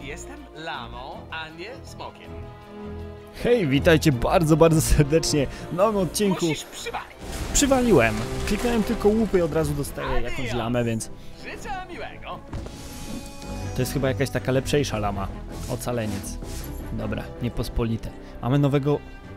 Jestem lamą, a nie smokiem. Hej, witajcie bardzo, bardzo serdecznie w nowym odcinku. Musisz przywalić. Przywaliłem. Kliknąłem tylko łupy i od razu dostaję jakąś lamę, więc Życzę miłego. to jest chyba jakaś taka lepszejsza lama. Ocaleniec. Dobra, niepospolite. Mamy nowego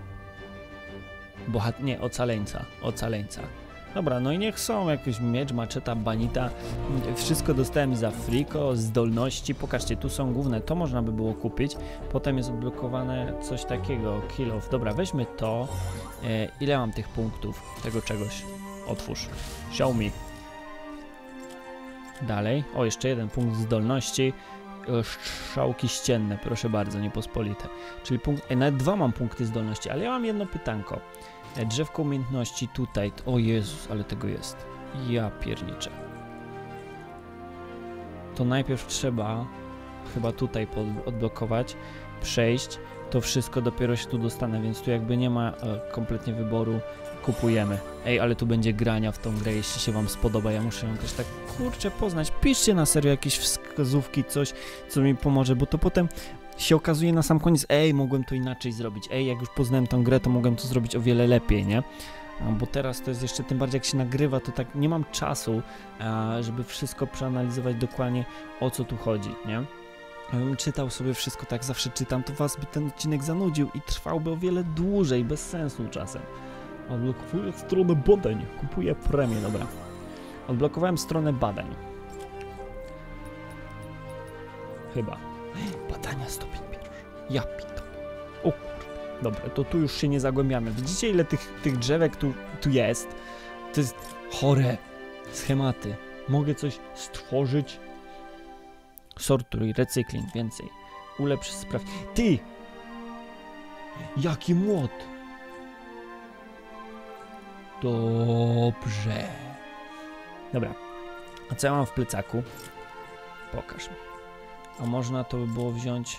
nie, ocaleńca. Dobra, no i niech są jakiś miecz, maczeta, banita. Wszystko dostałem za friko, zdolności. Pokażcie, tu są główne, to można by było kupić. Potem jest odblokowane coś takiego, kill off. Dobra, weźmy to. Ile mam tych punktów tego czegoś? Otwórz. Show me. Dalej. O, jeszcze jeden punkt zdolności. Strzałki ścienne, proszę bardzo, niepospolite. Czyli punkt, nawet dwa mam punkty zdolności, ale ja mam jedno pytanko. Drzewko umiejętności tutaj. O Jezus, ale tego jest. Ja pierniczę. To najpierw trzeba chyba tutaj odblokować, przejść. To wszystko dopiero się tu dostanę, więc tu jakby nie ma kompletnie wyboru. Kupujemy. Ej, ale tu będzie grania w tą grę, jeśli się wam spodoba. Ja muszę ją też tak, kurczę, poznać. Piszcie na serio jakieś wskazówki, coś, co mi pomoże, bo to potem się okazuje na sam koniec, ej, mogłem to inaczej zrobić. Ej, jak już poznałem tą grę, to mogłem to zrobić o wiele lepiej, nie? Bo teraz to jest jeszcze, tym bardziej jak się nagrywa, to tak nie mam czasu, żeby wszystko przeanalizować dokładnie, o co tu chodzi, nie? Gdybym czytał sobie wszystko, tak zawsze czytam, to was by ten odcinek zanudził i trwałby o wiele dłużej, bez sensu czasem. Odblokowuję stronę badań. Kupuję premię, dobra. Odblokowałem stronę badań. Chyba. Badania stopień pierwszy. Ja pitole. O kurde. Dobra, to tu już się nie zagłębiamy. Widzicie, ile tych drzewek tu jest? To jest chore. Schematy. Mogę coś stworzyć. Sortuj, recykling, więcej. Ulepsz, sprawdź. Ty! Jaki młot! Dobrze. Dobra. A co ja mam w plecaku? Pokaż mi. A można to by było wziąć...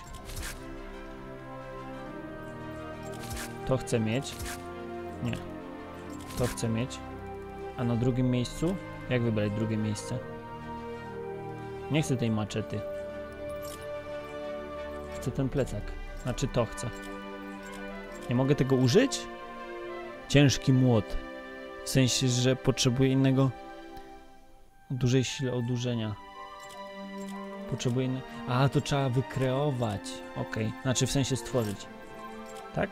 To chcę mieć. Nie. To chcę mieć. A na drugim miejscu? Jak wybrać drugie miejsce? Nie chcę tej maczety. Chcę ten plecak. Znaczy to chcę. Nie mogę tego użyć? Ciężki młot. W sensie, że potrzebuję innego... O dużej sile odurzenia. Potrzebuję innego... A, to trzeba wykreować. Okej. Znaczy w sensie stworzyć. Tak?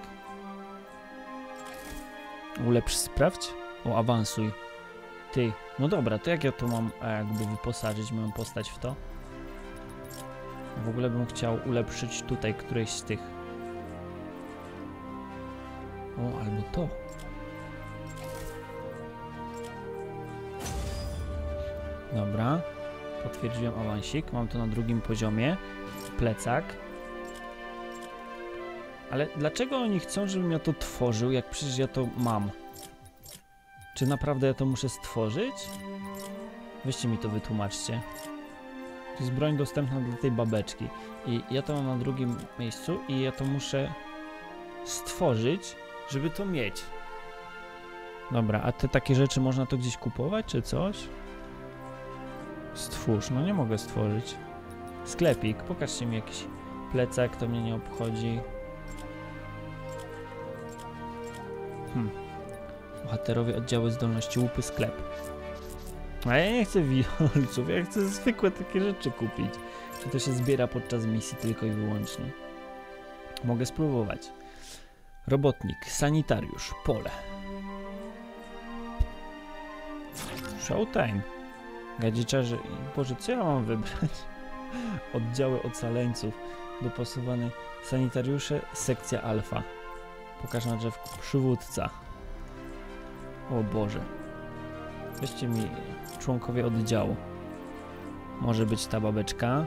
Ulepsz, sprawdź. O, awansuj. Ty. No dobra, to jak ja to mam jakby wyposażyć moją postać w to? W ogóle bym chciał ulepszyć tutaj któreś z tych. O, albo to. Dobra. Potwierdziłem awansik. Mam to na drugim poziomie. Plecak. Ale dlaczego oni chcą, żebym ja to tworzył, jak przecież ja to mam? Czy naprawdę ja to muszę stworzyć? Weźcie mi to wytłumaczcie. To jest broń dostępna dla tej babeczki. I ja to mam na drugim miejscu i ja to muszę stworzyć, żeby to mieć. Dobra, a te takie rzeczy można to gdzieś kupować, czy coś? Stwórz, no nie mogę stworzyć. Sklepik, pokażcie mi jakiś plecak, to mnie nie obchodzi. Bohaterowie, oddziały zdolności, łupy, sklep. A ja nie chcę wiolców, ja chcę zwykłe takie rzeczy kupić. Czy to się zbiera podczas misji tylko i wyłącznie? Mogę spróbować. Robotnik, sanitariusz, pole. Showtime. Gadziczarze. Boże, co ja mam wybrać? Oddziały ocaleńców. Dopasowany sanitariusze, sekcja alfa. Pokaż na drzewku. Przywódca. O Boże. Weźcie mi członkowie oddziału. Może być ta babeczka.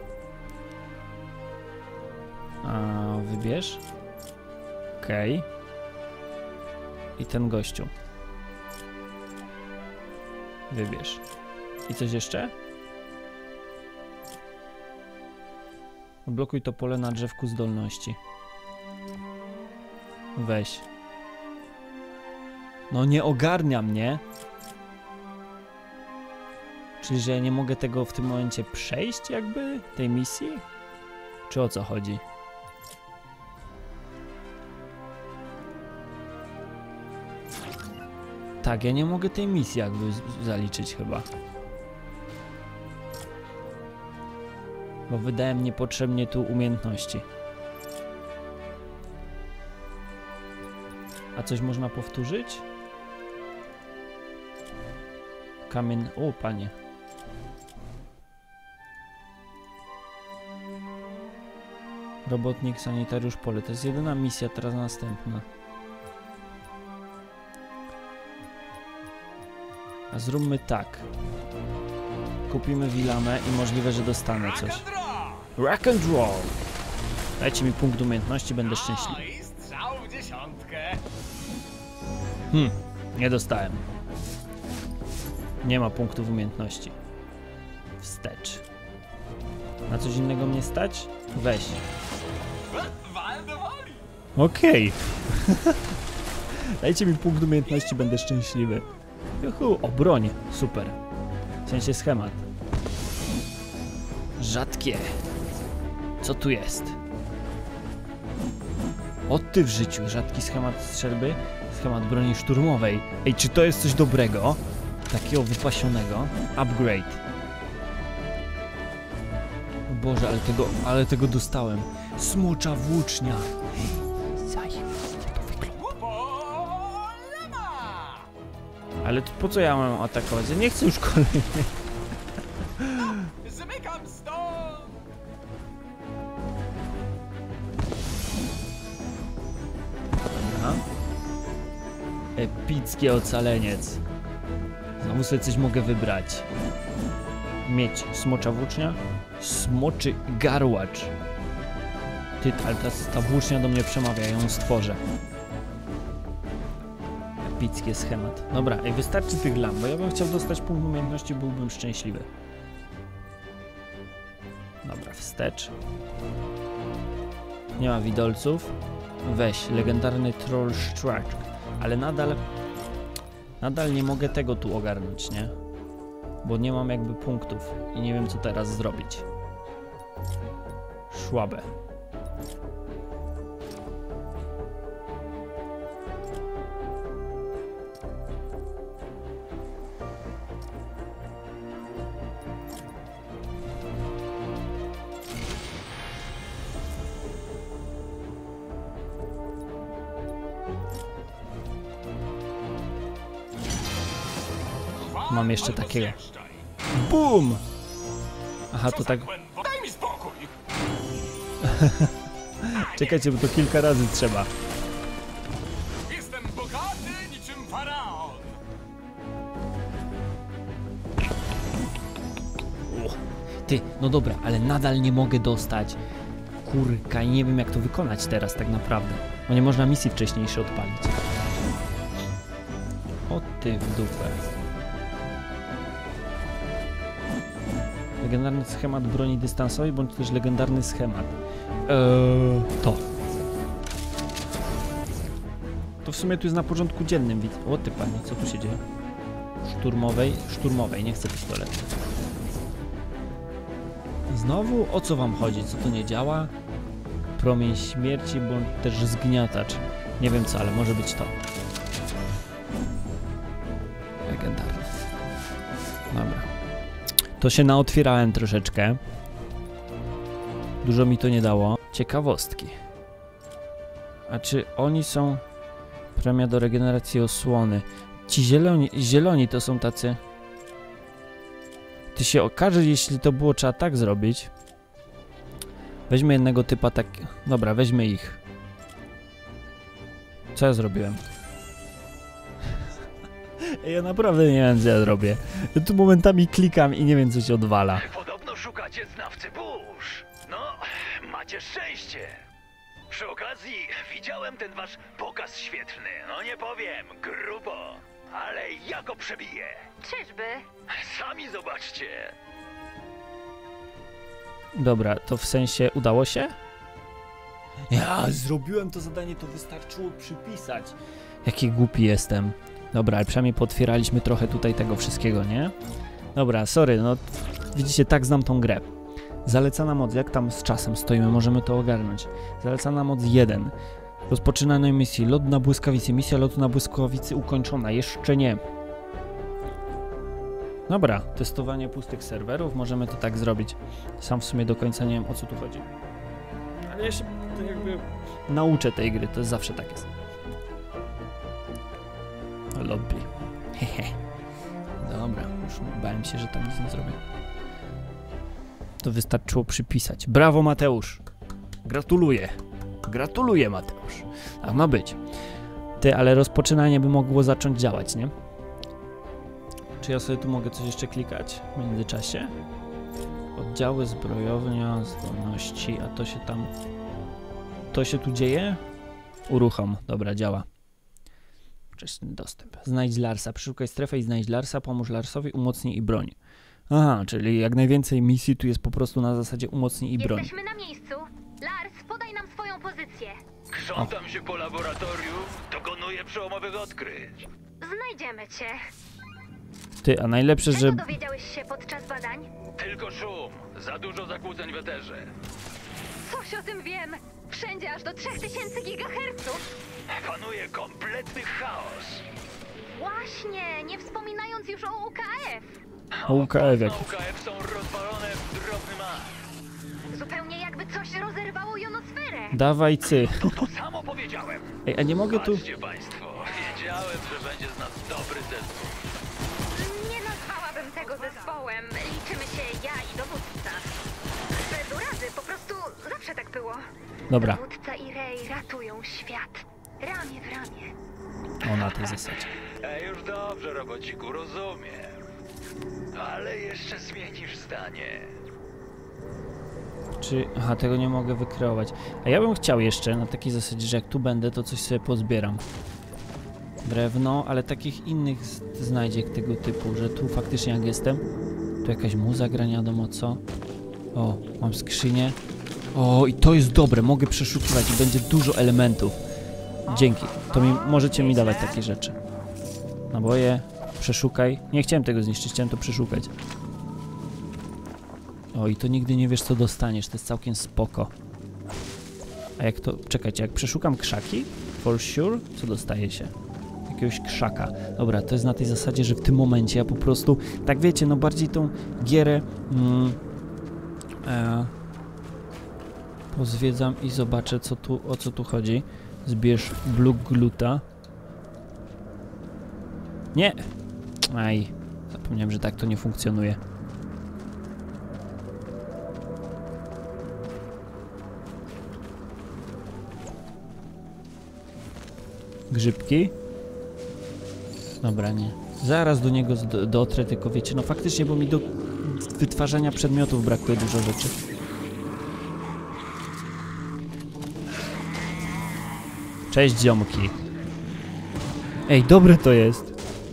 Wybierz. Okej. I ten gościu. Wybierz. I coś jeszcze? Odblokuj to pole na drzewku zdolności. Weź. No nie ogarnia mnie. Czyli, że ja nie mogę tego w tym momencie przejść jakby? Tej misji? Czy o co chodzi? Tak, ja nie mogę tej misji jakby zaliczyć chyba. Bo wydałem niepotrzebnie tu umiejętności. A coś można powtórzyć? Kamień... O, panie. Robotnik, sanitariusz, pole. To jest jedyna misja, teraz następna. A zróbmy tak. Kupimy Willamę i możliwe, że dostanę coś. Rock and roll! Dajcie mi punkt umiejętności, będę szczęśliwy. I strzał w dziesiątkę. Nie dostałem. Nie ma punktów umiejętności. Wstecz. Na coś innego mnie stać? Weź. Wal do woli. Okej. Dajcie mi punkt umiejętności, będę szczęśliwy. Juhu, o broń. Super. W sensie schemat. Rzadkie. Co tu jest? O ty w życiu. Rzadki schemat strzelby. Schemat broni szturmowej. Ej, czy to jest coś dobrego? Takiego wypasionego. Upgrade. O Boże, ale tego dostałem. Smocza włócznia. To wygląda. Ale to po co ja mam atakować? Ja nie chcę już kolejnej. Zmykam stąd. Dobra. Epicki ocaleniec. Znowu sobie coś mogę wybrać. Mieć smocza włócznia. Smoczy garłacz. Ty, ale ta włócznia do mnie przemawia, ja ją stworzę. Epicki schemat. Dobra, ej, wystarczy tych lamp, bo ja bym chciał dostać punkt umiejętności, byłbym szczęśliwy. Dobra, wstecz. Nie ma widolców. Weź, legendarny troll strike. Ale nadal nie mogę tego tu ogarnąć, nie? Bo nie mam jakby punktów i nie wiem, co teraz zrobić. Szłabę. Mam jeszcze takiego. BUM! Aha, to tak... Daj mi spokój. Czekajcie, bo to kilka razy trzeba. Jestem bogaty niczym faraon. Ty, no dobra, ale nadal nie mogę dostać. Kurka, i nie wiem jak to wykonać teraz tak naprawdę. Bo nie można misji wcześniejszej odpalić. O ty w dupę. Legendarny schemat broni dystansowej, bądź też legendarny schemat. To. To w sumie tu jest na porządku dziennym, widzę. O ty panie, co tu się dzieje? Szturmowej, nie chcę pistoletu. Znowu? O co wam chodzi? Co to nie działa? Promień śmierci, bądź też zgniatacz. Nie wiem co, ale może być to. Legendarny. Dobra. To się naotwierałem troszeczkę. Dużo mi to nie dało. Ciekawostki. A czy oni są... Premia do regeneracji osłony. Ci zieloni to są tacy... Ty się okaże, jeśli to było, trzeba tak zrobić. Weźmy jednego typa tak... Dobra, weźmy ich. Co ja zrobiłem? Ja naprawdę nie wiem, co ja zrobię. Ja tu momentami klikam i nie wiem, co się odwala. Podobno szukacie znawcy burz. No, macie szczęście. Przy okazji widziałem ten wasz pokaz świetny. No nie powiem, grubo, ale ja go przebiję. Czyżby? Sami zobaczcie. Dobra, to w sensie udało się? Ja zrobiłem to zadanie, to wystarczyło przypisać. Jaki głupi jestem. Dobra, ale przynajmniej potwieraliśmy trochę tutaj tego wszystkiego, nie? Dobra, sorry, no widzicie, tak znam tą grę. Zalecana moc, jak tam z czasem stoimy, możemy to ogarnąć. Zalecana moc 1. Rozpoczynanie misji. Lot na błyskawicy. Misja lotu na błyskawicy ukończona. Jeszcze nie. Dobra, testowanie pustych serwerów. Możemy to tak zrobić. Sam w sumie do końca nie wiem, o co tu chodzi. Ale ja się to jakby nauczę tej gry. To jest zawsze tak jest. Lobby. Hehe. Dobra, już bałem się, że tam nic nie zrobię. To wystarczyło przypisać. Brawo, Mateusz! Gratuluję! Gratuluję, Mateusz! Tak ma być. Ty, ale rozpoczynanie by mogło zacząć działać, nie? Czy ja sobie tu mogę coś jeszcze klikać w międzyczasie? Oddziały, zbrojownia, zdolności, a to się tam... To się tu dzieje? Uruchom. Dobra, działa. Wczesny dostęp. Znajdź Larsa. Przeszukaj strefę i znajdź Larsa. Pomóż Larsowi, umocnij i broń. Aha, czyli jak najwięcej misji tu jest po prostu na zasadzie umocnij i broń. Jesteśmy na miejscu. Lars, podaj nam swoją pozycję. Krzątam się po laboratorium, dokonuję przełomowych odkryć. Znajdziemy cię. Ty, a najlepsze, Czego że... dowiedziałeś się podczas badań? Tylko szum, za dużo zakłóceń w eterze. Coś o tym wiem. Wszędzie aż do 3000 gigaherców. Panuje kompletny chaos. Właśnie, nie wspominając już o UKF. O UKF jak... UKF są rozwalone w drobny mak. Zupełnie jakby coś rozerwało jonosferę. Dawaj cy. To samo powiedziałem. Ej, a nie mogę tu... Patrzcie państwo, wiedziałem, że będzie z nas dobry zespół. Nie nazwałabym tego zespołem. Liczymy się ja i dowódca. Bez urazy, po prostu zawsze tak było. Dobra, Dowódca i Rey ratują świat. Ramię w ramię. o na tej zasadzie. Już dobrze, robociku, rozumiem. Ale jeszcze zmienisz zdanie. Czy... Aha, tego nie mogę wykreować. A ja bym chciał jeszcze, na takiej zasadzie, że jak tu będę, to coś sobie pozbieram. Drewno, ale takich innych znajdziek tego typu, że tu faktycznie jak jestem, tu jakaś muza gra, nie wiadomo co. O, mam skrzynię. O, i to jest dobre, mogę przeszukiwać i będzie dużo elementów. Dzięki, to możecie mi dawać takie rzeczy. Naboje, przeszukaj. Nie chciałem tego zniszczyć, chciałem to przeszukać. O, i to nigdy nie wiesz, co dostaniesz, to jest całkiem spoko. A jak to... Czekajcie, jak przeszukam krzaki, for sure, co dostaje się? Jakiegoś krzaka. Dobra, to jest na tej zasadzie, że w tym momencie ja po prostu, tak wiecie, no bardziej tą gierę pozwiedzam i zobaczę, co tu, o co tu chodzi. Zbierz Blue Gluta. Nie! Aj, zapomniałem, że tak to nie funkcjonuje. Grzybki? Dobra, nie. Zaraz do niego dotrę, tylko wiecie, no faktycznie, bo mi do wytwarzania przedmiotów brakuje dużo rzeczy. Cześć, ziomki. Ej, dobre to jest.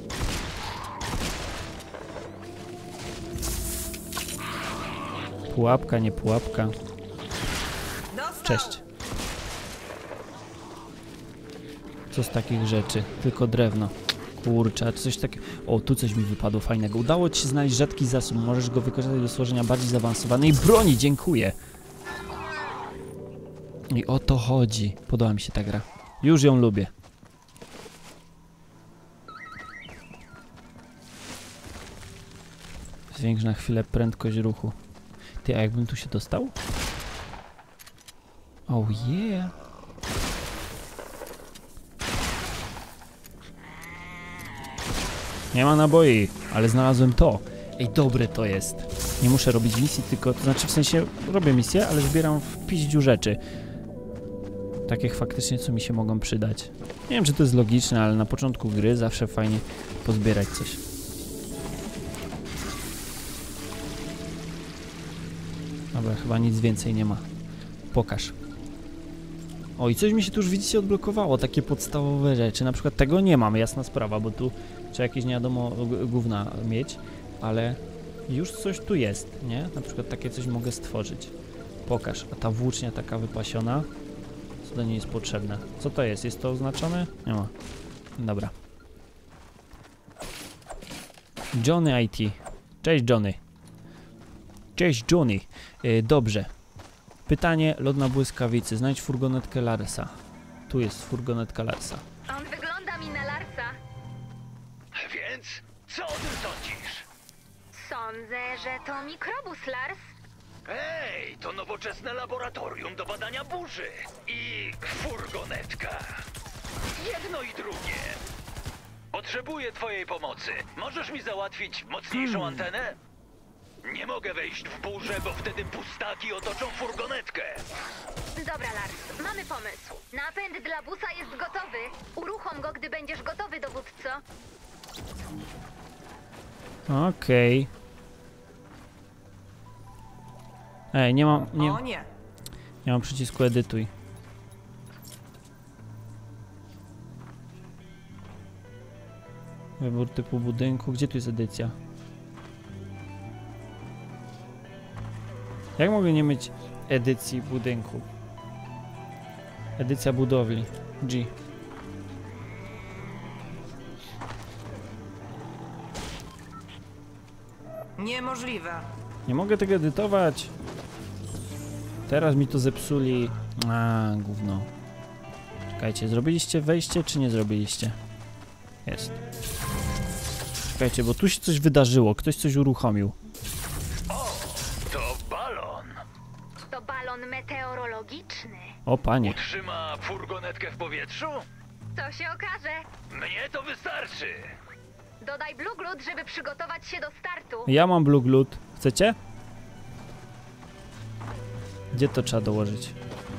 Pułapka, nie pułapka. Cześć. Co z takich rzeczy? Tylko drewno. Kurczę, coś takiego... O, tu coś mi wypadło fajnego. Udało ci się znaleźć rzadki zasób. Możesz go wykorzystać do stworzenia bardziej zaawansowanej broni. Dziękuję. I o to chodzi. Podoba mi się ta gra. Już ją lubię. Zwiększ na chwilę prędkość ruchu. Ty, a jakbym tu się dostał? Oh yeah. Nie ma naboi, ale znalazłem to. Ej, dobre to jest. Nie muszę robić misji, tylko, to znaczy w sensie robię misję, ale zbieram w piździu rzeczy. Takich faktycznie, co mi się mogą przydać. Nie wiem, czy to jest logiczne, ale na początku gry zawsze fajnie pozbierać coś. Dobra, chyba nic więcej nie ma. Pokaż. O, i coś mi się tu już, widzicie, odblokowało. Takie podstawowe rzeczy. Na przykład tego nie mam, jasna sprawa, bo tu trzeba jakieś nie wiadomo gówna mieć, ale już coś tu jest, nie? Na przykład takie coś mogę stworzyć. Pokaż. A ta włócznia taka wypasiona, co do niej jest potrzebne? Co to jest? Jest to oznaczone? Nie ma. Dobra. Johnny IT. Cześć, Johnny. Cześć Johnny. Dobrze. Pytanie, lot na błyskawicy. Znajdź furgonetkę Larsa. Tu jest furgonetka Larsa. On wygląda mi na Larsa. Więc co o tym sądzisz? Sądzę, że to mikrobus Lars. Ej, to nowoczesne laboratorium do badania burzy. I furgonetka. Jedno i drugie. Potrzebuję twojej pomocy. Możesz mi załatwić mocniejszą antenę? Nie mogę wejść w burzę, bo wtedy pustaki otoczą furgonetkę. Dobra, Lars, mamy pomysł. Napęd dla busa jest gotowy. Uruchom go, gdy będziesz gotowy, dowódco. Okej. Ej, nie mam... O nie. Nie mam przycisku edytuj. Wybór typu budynku. Gdzie tu jest edycja? Jak mogę nie mieć edycji budynku? Edycja budowli. G. Niemożliwe. Nie mogę tego edytować. Teraz mi to zepsuli. Gówno. Czekajcie, zrobiliście wejście, czy nie zrobiliście? Jest. Czekajcie, bo tu się coś wydarzyło. Ktoś coś uruchomił. To balon. To balon meteorologiczny. O, panie. Utrzyma furgonetkę w powietrzu? To się okaże. Mnie to wystarczy. Dodaj Blue Glut, żeby przygotować się do startu. Ja mam Blue Glut. Chcecie? Gdzie to trzeba dołożyć?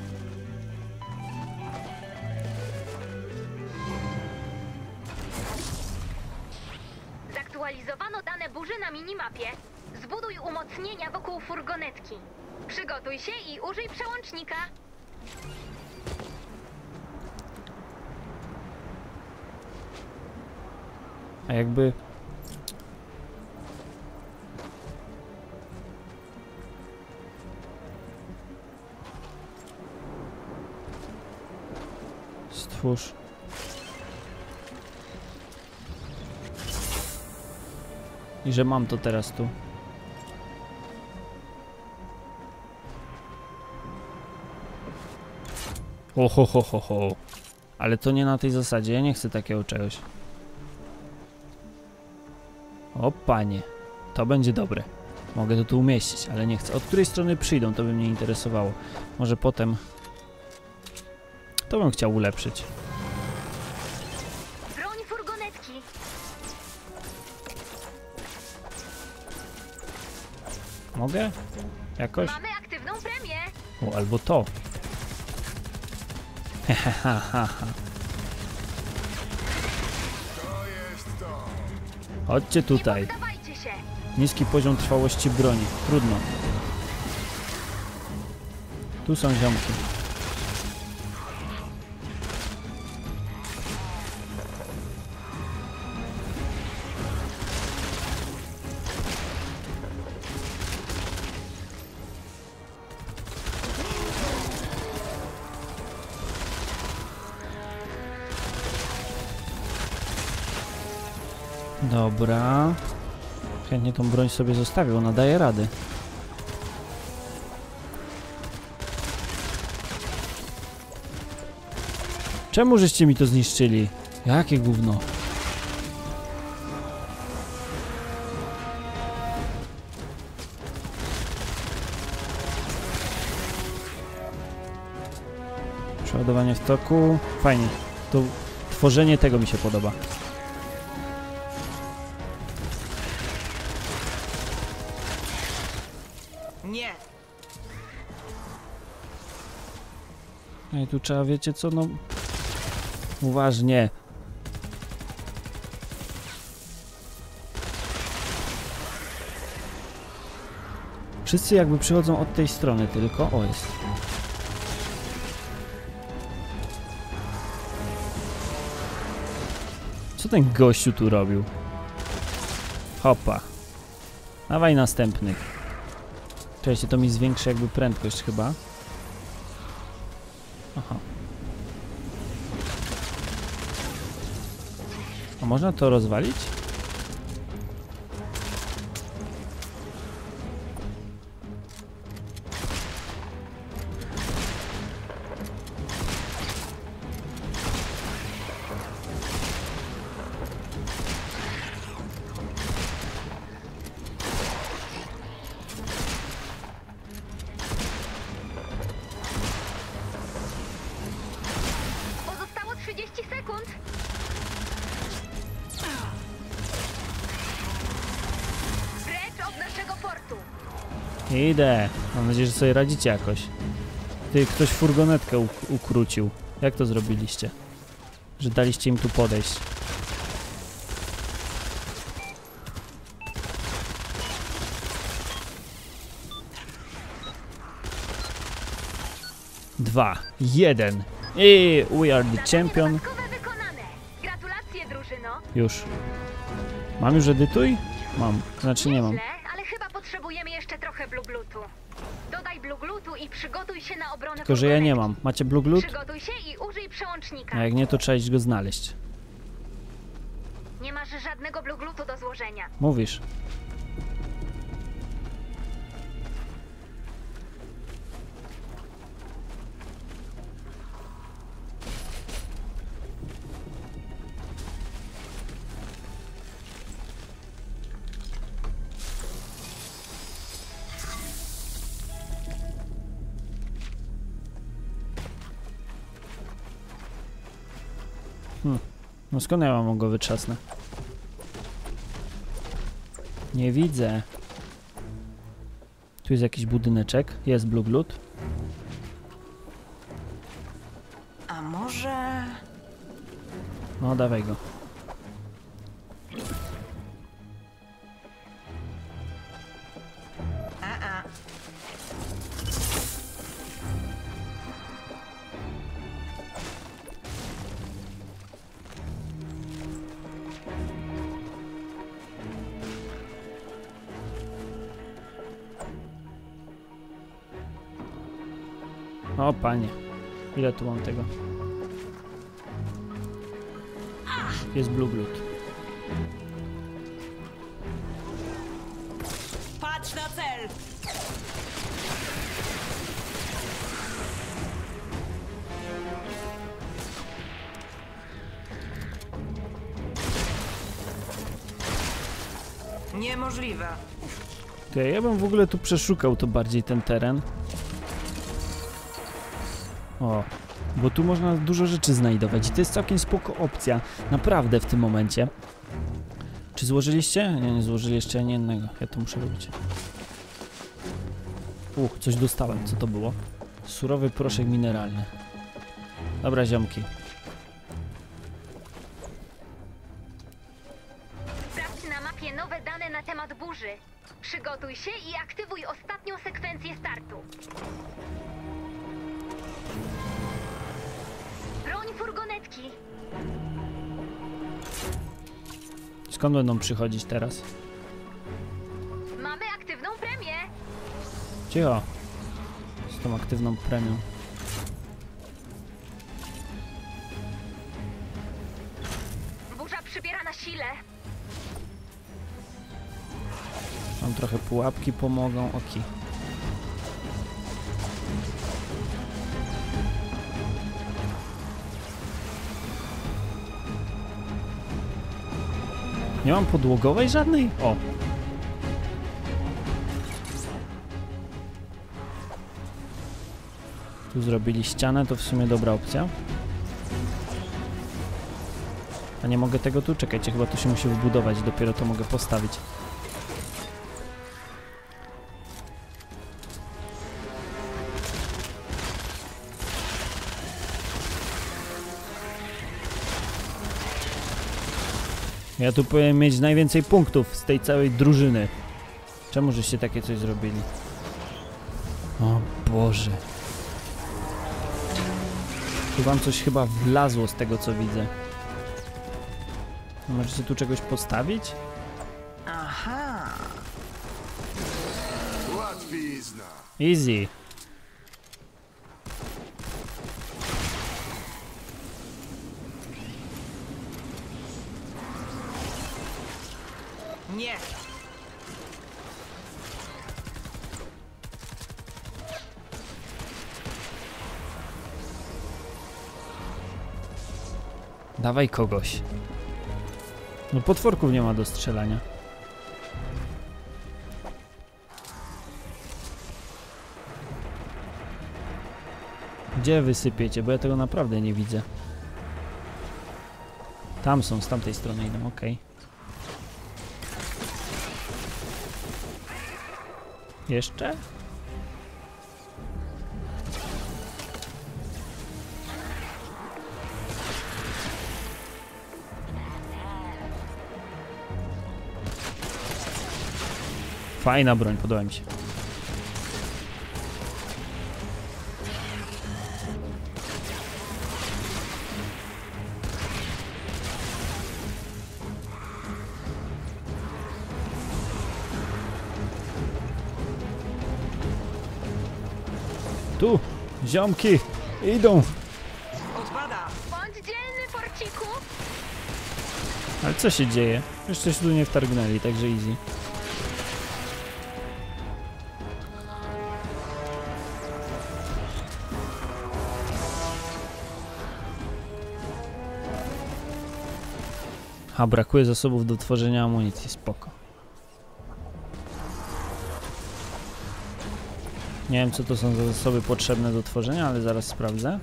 Zaktualizowano dane burzy na minimapie. Zbuduj umocnienia wokół furgonetki. Przygotuj się i użyj przełącznika. A jakby... Stwórz. I że mam to teraz tu. Ho. Ale to nie na tej zasadzie, ja nie chcę takiego czegoś. O panie, to będzie dobre. Mogę to tu umieścić, ale nie chcę. Od której strony przyjdą, to by mnie interesowało. Może potem... To bym chciał ulepszyć. Broń furgonetki. Mogę? Jakoś? Mamy aktywną premię. O, albo to. Chodźcie tutaj. Nie poddawajcie się. Niski poziom trwałości broni. Trudno. Tu są ziomki. Dobra. Chętnie tą broń sobie zostawię, ona daje rady. Czemu żeście mi to zniszczyli? Jakie gówno? Przeładowanie w toku. Fajnie. To tworzenie tego mi się podoba. Nie. No i tu trzeba, wiecie co, no... Uważnie. Wszyscy jakby przychodzą od tej strony tylko. O, jest. Co ten gościu tu robił? Hopa. Dawaj następny. Czekajcie, to mi zwiększy jakby prędkość chyba. Aha. A można to rozwalić? Idę. Mam nadzieję, że sobie radzicie jakoś. Ty, ktoś furgonetkę ukrócił. Jak to zrobiliście? Że daliście im tu podejść. Dwa, jeden. I we are the champion. Dodatkowe wykonane. Gratulacje, drużyno. Już. Mam już edytuj? Mam. Znaczy nie mam. Źle, ale chyba potrzebujemy jeszcze trochę Blue Glutu. Dodaj Blue Glutu i przygotuj się na obronę. Tylko, że ja nie mam. Macie Blue Glut? Przygotuj się i użyj przełącznika. A jak nie, to trzeba iść go znaleźć. Nie masz żadnego Blue Glutu do złożenia. Mówisz. No skąd ja mam go wytrzasnę? Nie widzę. Tu jest jakiś budyneczek. Jest Blue Glut. A może... No dawaj go. A. O panie. Ile tu mam tego? Jest Blue Glut. Patrz na cel! Niemożliwe. Okay, ja bym w ogóle tu przeszukał to bardziej ten teren. O, bo tu można dużo rzeczy znajdować i to jest całkiem spoko opcja. Naprawdę w tym momencie. Czy złożyliście? Nie złożyli jeszcze ani jednego. Ja to muszę robić. Coś dostałem. Co to było? Surowy proszek mineralny. Dobra, ziomki. Sprawdź na mapie nowe dane na temat burzy. Przygotuj się i aktywuj ostatnią sekwencję startu. Broń furgonetki. Skąd będą przychodzić teraz? Mamy aktywną premię. Cicho. Z tą aktywną premią. Burza przybiera na sile. Mam trochę pułapki, pomogą. Oki. Nie mam podłogowej żadnej? O! Tu zrobili ścianę, to w sumie dobra opcja. A nie mogę tego tu? Czekajcie, chyba to się musi wbudować, dopiero to mogę postawić. Ja tu powinien mieć najwięcej punktów z tej całej drużyny. Czemu żeście takie coś zrobili? O Boże. Tu wam coś chyba wlazło z tego, co widzę. Możecie tu czegoś postawić? Aha. Łatwizna. Easy. Nie. Dawaj kogoś. No potworków nie ma do strzelania. Gdzie wysypiecie? Bo ja tego naprawdę nie widzę. Tam są, z tamtej strony idą, okej. Jeszcze? Fajna broń, podoba mi się. Tu, ziomki, idą. Odpada. Bądź dzielny, porciku! Ale co się dzieje? Jeszcze się tu nie wtargnęli, także easy. A brakuje zasobów do tworzenia amunicji, spoko. Nie wiem, co to są za zasoby potrzebne do tworzenia, ale zaraz sprawdzę.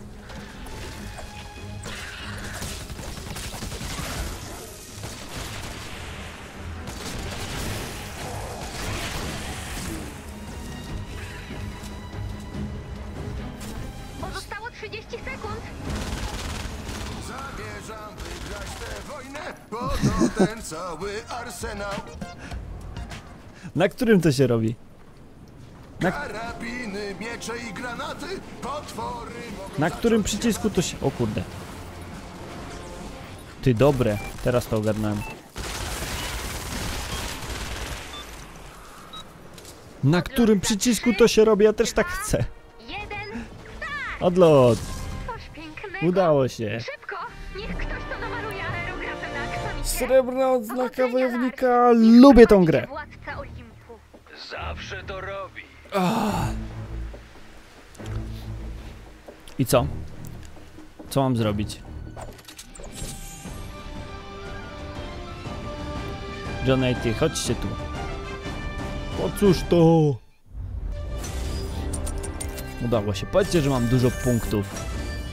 Pozostało 30 sekund. Zamierzam wygrać tę wojnę, bo to ten cały arsenał. Na którym to się robi? Karabiny, miecze i granaty, potwory mogą... Na którym przycisku to się... O kurde. Ty, dobre. Teraz to ogarnąłem. Na którym przycisku to się robi? Ja też tak chcę. 1. Odlot. Coś pięknego. Udało się. Szybko! Niech ktoś to namaluje aerografem na aksamicie. Srebrna odznaka Powodzenia, wojownika. Lars. Niech Lubię tą prowadzi grę. cię Władca Olimpu. Zawsze to robi. I co? Co mam zrobić? John i ty, chodźcie tu. O cóż to? Udało się. Patrzcie, że mam dużo punktów.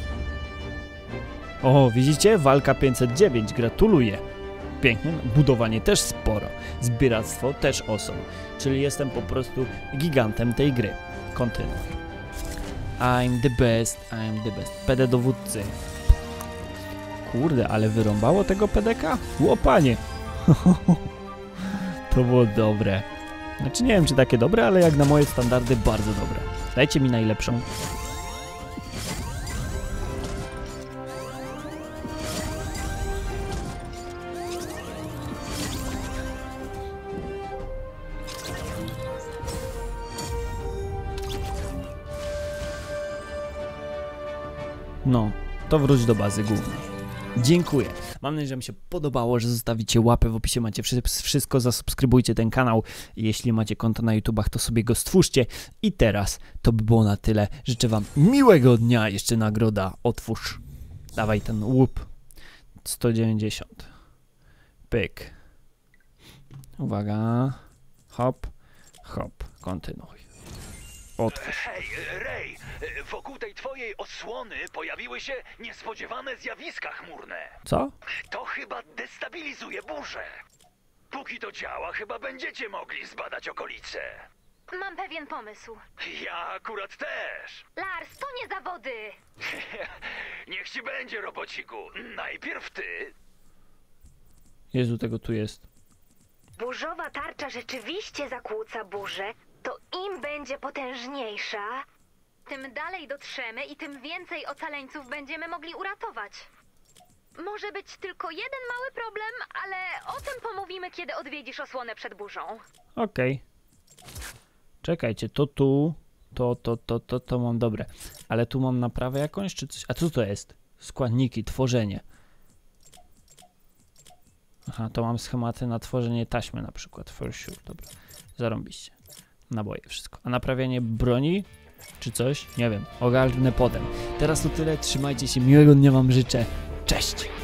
O, widzicie? Walka 509. Gratuluję. Pięknie. Budowanie też sporo. Zbieractwo też awesome. Czyli jestem po prostu gigantem tej gry. Kontynuuj. I'm the best. PD dowódcy. Kurde, ale wyrąbało tego PDK? Łopanie. To było dobre. Znaczy nie wiem, czy takie dobre, ale jak na moje standardy bardzo dobre. Dajcie mi najlepszą. No, to wróć do bazy głównej. Dziękuję. Mam nadzieję, że Wam się podobało, że zostawicie łapę. W opisie macie wszystko. Zasubskrybujcie ten kanał. Jeśli macie konto na YouTubach, to sobie go stwórzcie. I teraz to by było na tyle. Życzę Wam miłego dnia. Jeszcze nagroda. Otwórz. Dawaj ten łup. 190. Pyk. Uwaga. Hop. Hop. Kontynuuj. Otwórz. Hej, Ray, wokół tej twojej osłony pojawiły się niespodziewane zjawiska chmurne. Co? To chyba destabilizuje burzę. Póki to działa, chyba będziecie mogli zbadać okolice. Mam pewien pomysł. Ja akurat też. Lars, to nie zawody! Niech ci będzie, robociku. Najpierw ty. Jezu, tego tu jest. Burzowa tarcza rzeczywiście zakłóca burzę, to im będzie potężniejsza, tym dalej dotrzemy i tym więcej ocaleńców będziemy mogli uratować. Może być tylko jeden mały problem, ale o tym pomówimy, kiedy odwiedzisz osłonę przed burzą. Okej. Czekajcie, to tu, to mam dobre. Ale tu mam naprawę jakąś, czy coś? A co to jest? Składniki, tworzenie. Aha, to mam schematy na tworzenie taśmy na przykład. For sure, dobra. Zarąbiście. Naboje, wszystko. A naprawianie broni? Czy coś? Nie wiem. Ogarnę potem. Teraz to tyle. Trzymajcie się. Miłego dnia Wam życzę. Cześć!